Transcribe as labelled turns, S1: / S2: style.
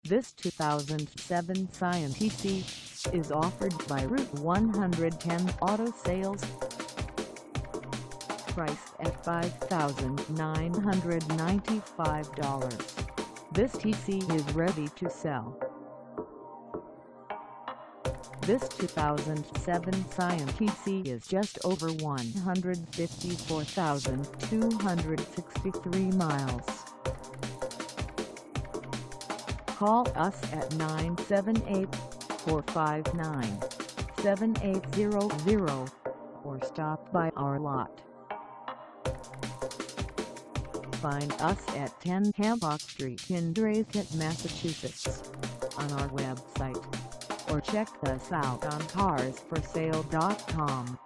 S1: This 2007 Scion TC is offered by Route 110 Auto Sales. Priced at $5,995, this TC is ready to sell. This 2007 Scion TC is just over 154,263 miles. Call us at 978-459-7800 or stop by our lot. Find us at 10 Hemlock Street in Dracut, Massachusetts, on our website, or check us out on carsforsale.com.